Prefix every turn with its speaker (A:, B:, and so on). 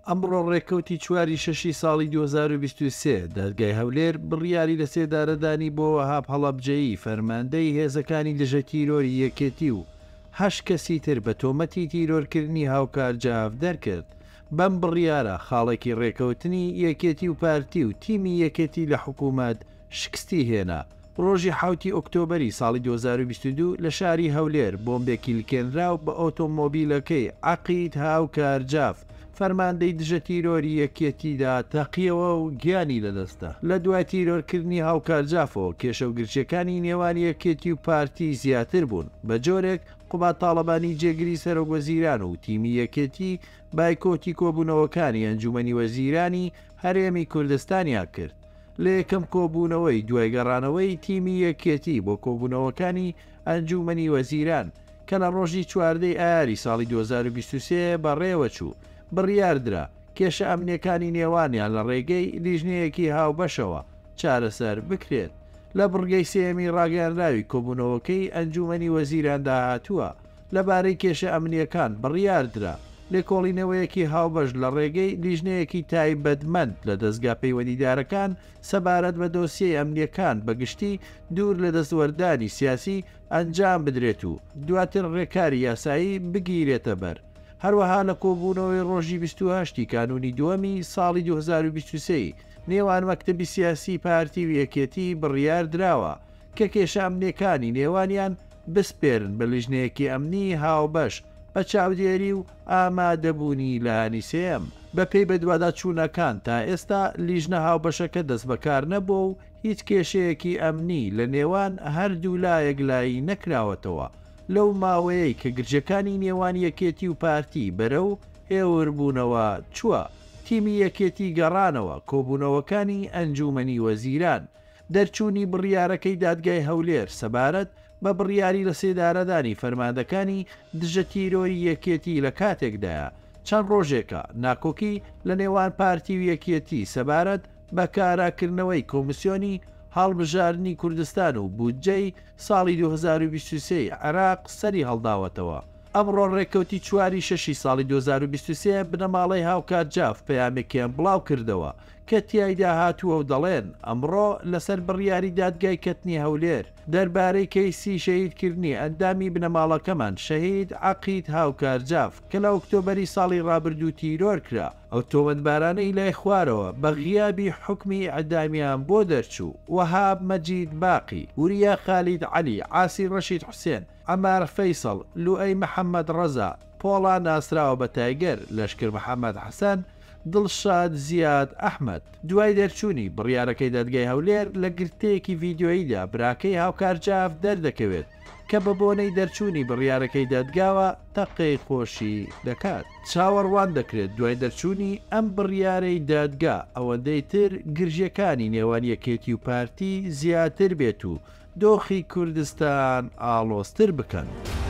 A: ئەمڕۆ ڕێکەوتی چواری شەشی ساڵی 2023 دادگای هەولێر بڕیاری لە سێدارەدانی بۆ وەهاب هەڵەبجەیی فەرماندەی هێزەکانی دژە تیرۆری یەکێتی و 8 کەسی تر بە تۆمەتی تیرۆرکردنی هاوکار جاف دەرکرد. بەم بڕیارە خاڵێکی ڕێکەوتنی یەکێتی و پارتی و تیمی یەکێتی لە حکوومەت شکستی هێنا. ڕۆژی 7 ئۆکتۆبری ساڵی 2022 لە شاری هەولێر بۆمبێکی لکێنراو بە ئۆتۆمۆبیلەکەی عەقید هاوکار جاف فەرماندەی دژە تیرۆری یەکێتیدا تەقیەوە و گیانی لەدەستە. لە دوای تیرۆرکردنی هاوکار جافەوە کێشە و گرچەکانی نێوان یەکێتی و پارتی زیاتر بوون. بە جۆرێک قوبات تاڵەبانی جێگیری سەرۆکوەزیران و تیمی یەکێتی بایکۆتی کۆبوونەوەکانی ئەنجومەنی وەزیرانی هەرێمی کوردستانیان کرد. لە یەکەم کۆبوونەوەی دوای گەڕانەوەی تیمی یەکێتی بۆ کۆبوونەوەکانی ئەنجومەنی وەزیران کە لە ڕۆژی 14 ئایاری ساڵی 2023 بەڕێوە چوو بڕیاردرا کێشە ئەمنیەکانی نێوانیان لە ڕێگەی لیژنەیەکی هاوبەشەوە چارەسەر بکرێت. لە بڕگەی سێمی ڕاگەیاندراوی کۆبوونەوەکەی ئەنجومەنی وەزیران داهاتووە لەبارەی کێشە ئەمنیەکان بڕیاردرا لێکۆڵینەوەیەکی هاوبەش لە ڕێگەی لیژنەیەکی تایبەتمەند لە دەستگا پەیوەندیدارەکان سەبارەت بە دۆسیەی ئەمنیەکان بەگشتی دوور لە دەستوەردانی سیاسی ئەنجام بدرێت و دواتر ڕێکاری یاسایی بگیرێتە بەر. هەروەها لە کۆبوونەوەی ڕۆژی 28 کانونی دووەمی ساڵی 2023 نێوان مەکتەبی سیاسی پارتی و یەکێتی بڕیار دراوە کە کێشە ئەمنیەکانی نێوانیان بسپێرن بە لیژنەیەکی ئەمنی هاوبەش بە چاودێری و ئامادەبوونی لایانی سێم. بەپێی بەدووادا چوونەکان تا ئێستا لیژنە هاوبەشەکە دەست بەکار نەبووە و هیچ کێشەیەکی ئەمنی لە نێوان هەردوو لایەک لایی نەکراوەتەوە لەو ماوەیەی کە گرجەکانی نێوان یەکێتی و پارتی بەرەو هێوربوونەوە چووە. تیمی یەکێتی گەڕانەوە کۆبوونەوەکانی ئەنجومەنی وەزیران دەرچوونی بڕیارەکەی دادگای هەولێر سەبارەت بە بڕیاری لە سێدارەدانی فەرماندەکانی دژە تیرۆری یەکێتی لە کاتێکدایە چەند ڕۆژێکە ناکۆکی لە نێوان پارتی و یەکێتی سەبارەت بە کاراکردنەوەی کۆمیسیۆنی هەڵبژاردننی کوردستان و بودجەی ساڵی 2023 عێراق سەری هەڵداوەتەوە. ئەمڕۆ ڕێکەوتی چواری شەشی ساڵی 2023 بنەماڵەی هاوکار جاف پەیامێکیان بڵاو کردەوە کە تیایدا هاتووە و دەڵێن ئەمڕۆ لەسەر بڕیاری دادگای کەتنی هەولێر دەربارەی کەیسی شەهیدکردنی ئەندامی بنەماڵەکەمان شەهید عەقید هاوکار جاف کە لە ئۆکتۆبەری ساڵی ڕابردوو تیرۆر کرا ئەو تۆمەتبارانەی لای خوارەوە بە غیابی حکمی ئەدامیان بۆ دەرچوو. وەهاب مەجید باقی، وریا خالید عەلی، عاسی ڕەشید حوسێن، عەمار فەیسەڵ، لوئەی محەممەد ڕەزا، پۆڵا ناسراوە بە تایگەر، لەشکر محەممەد حەسەن، دڵشاد زیاد ئەحمەد. دوای دەرچوونی بڕیارەکەی دادگای هەولێر لە گرتەیەکی ڤیددیۆییدا براکەی هاوکار جاف دەردەکەوێت کە بە بۆنەی دەرچوونی بڕیارەکەی دادگاوە تەقەی خۆشی دەکات. چاوەڕوان دەکرێت دوای دەرچوونی ئەم بڕیارەی دادگا ئەوەندەی تر گرژیەکانی نێوان یەکێتی و پارتی زیاتر بێت و دۆخی کوردستان ئاڵۆزتر بکەن.